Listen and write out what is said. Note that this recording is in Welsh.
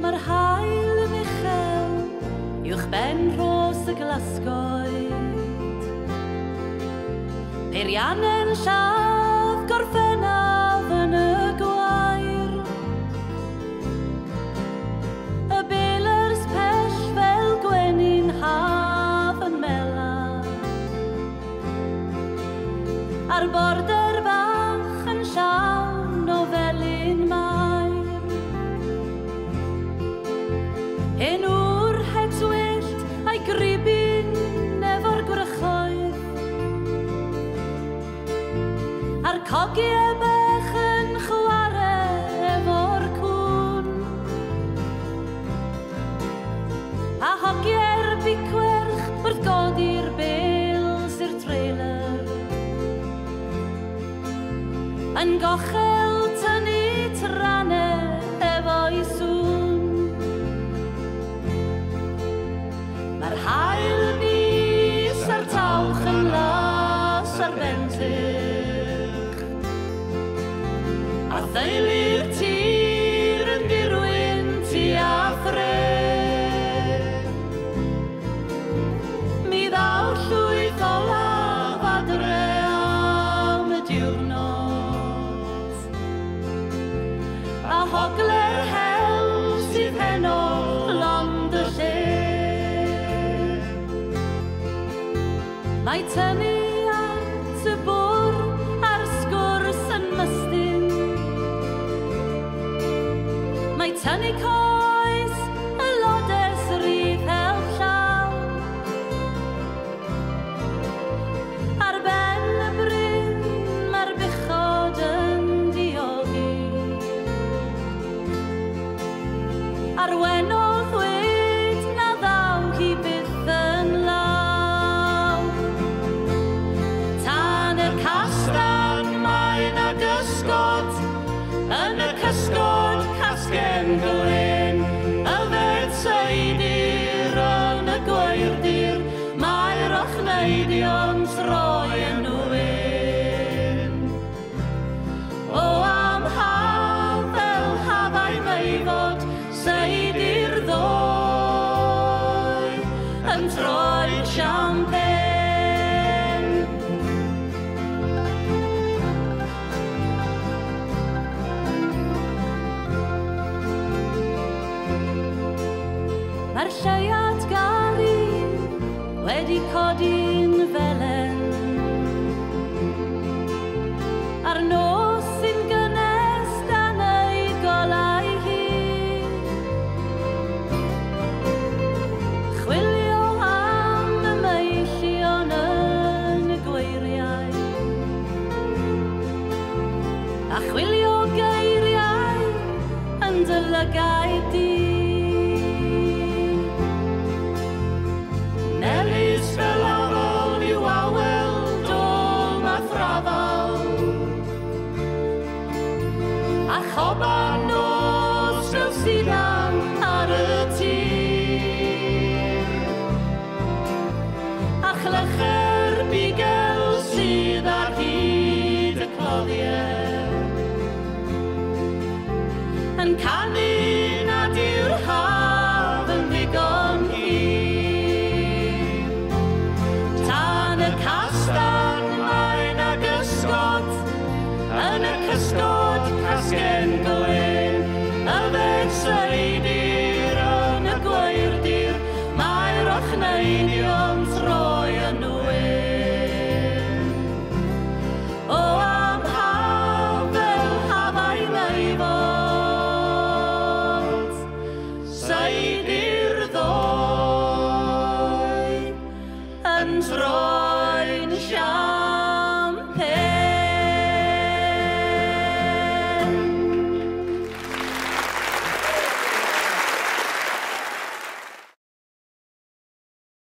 Mae'r haul yn uchel uwch ben ros y glasgoed. Peiriannau'n lladd gorffennaf yn y gwair. Y bilers pell fel gwenyn haf yn mela. A'r border bach yn llawn o felyn mair. Enw'r het wyllt a'i gribyn efo'r gwrychoedd. A'r cogiau bach yn chwarae efo'r cwn. A hogiau'r bicwerch wrth godi'r bales i'r trailer. Yn gochel tynnu trannau efo'i sŵn. Mae'r haul nis a'r tawch yn las ar bentych. A theulu'r tir yn dirwyn tu a thre. Mi ddaw llwyth olaf adre am y diwrnod. A hogler hel sydd heno lond y lle. Mae tynnu at y bwr a'r sgwrs yn mystyn. Mae tynnu coes y lodes rif help llaw. Ar ben y bryn mae'r bichod yn diogi. Ar wenodd wed na ddaw hi byth yn law. Tan yr castan mae'n ag ysgod, yn y cysgod casgen glen. Y fed seidir yn y gwairdir, mae'r ochneidion troi yn wyn. O am haf fel hafau meifod, seidir ddoi yn troi champagne. Mae'r lleiad gari wedi codi'n felen. A'r nos sy'n gynnes dan ei golau hi. Chwilio am y meillion yn y gweiriau. A chwilio geiriau yn dy lygau di. Nelis fel afol i'w awel dom a thrafal. A choban nos fel sidan ar y tir. A chlycher bigel sydd ar hyd y cloddiau. Yn canu nad yw'r haf yn ddigon hir. Tan y castan mae'n ag ysgod, yn y cysgod casgen glen. Y fed seidir yn y gwairdir, mae'r ochneidion troi yn wyn. O am haf fel hafau meifod, seidir ddoi yn troi'n siarad.